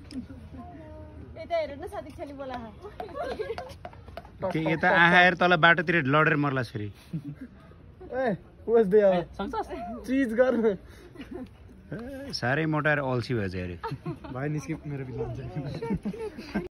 यता हेर न साथी छली बोला के यता आएर तल बाटोतिर लडेर मर्ला छोरी ए ओस दे अब चीज गर साह्रै मोटाएर अल्छी भएछ अरे भाइ निस्के मेरो बिल हुन्छ